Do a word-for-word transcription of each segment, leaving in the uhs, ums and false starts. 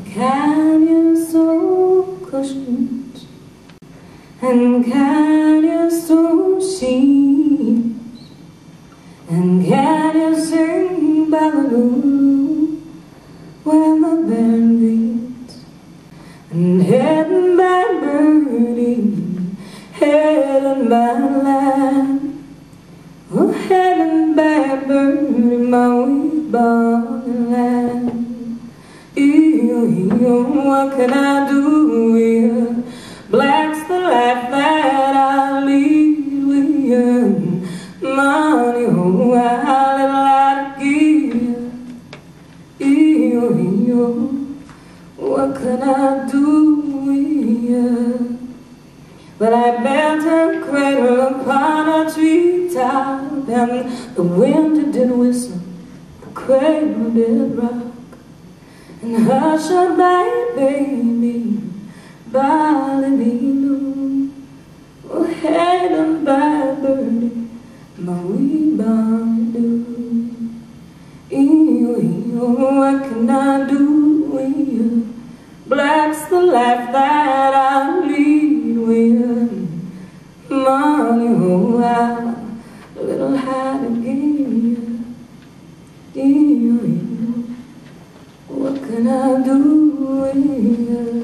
Can you sew cushions? And can you sew sheets? And can you sing by the moon when the band beats? And hidden by birdie, hidden by land, oh, hidden by birdie, my wee born land. What can I do here? Black's the life that I lead with money, oh, I like to give. What can I do here? But I built a cradle upon a treetop, and the wind did whistle, the cradle did rock. And hush a baby, ballerino, oh, hidden by birdie, my wee barnado. What can I do here? Black's the life that I lead with money, oh, I little how to give. What can I do here?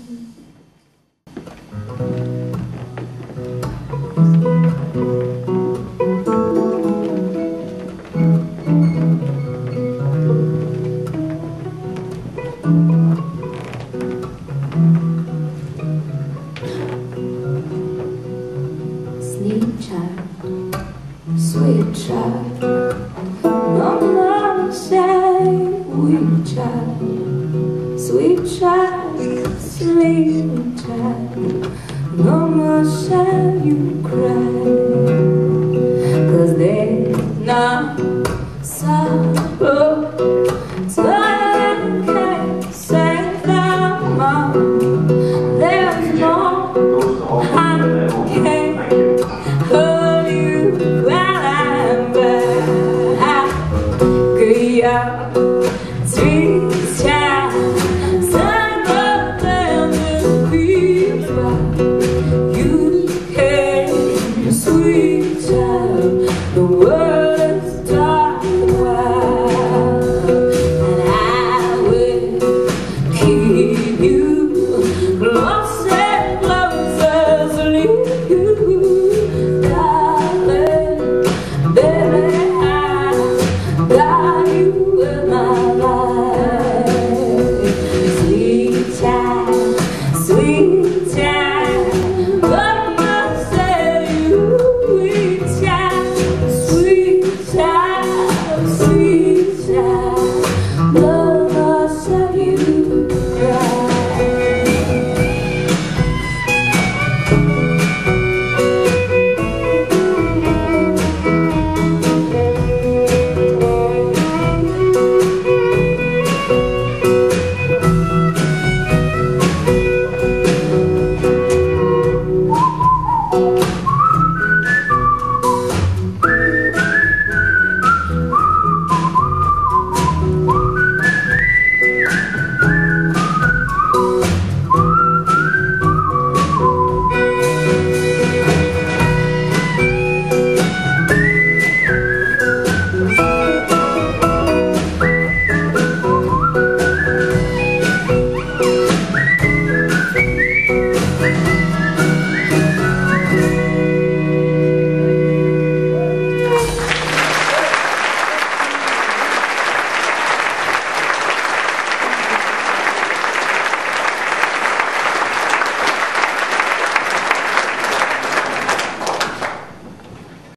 Sleep, child, sweet child, no more shame, weak child, sweet child, sleep, child, no more shall you cry, 'cause there's not sorrow time can save them all. There's no harm can hurt you while I'm back. 'Cause you're sweet.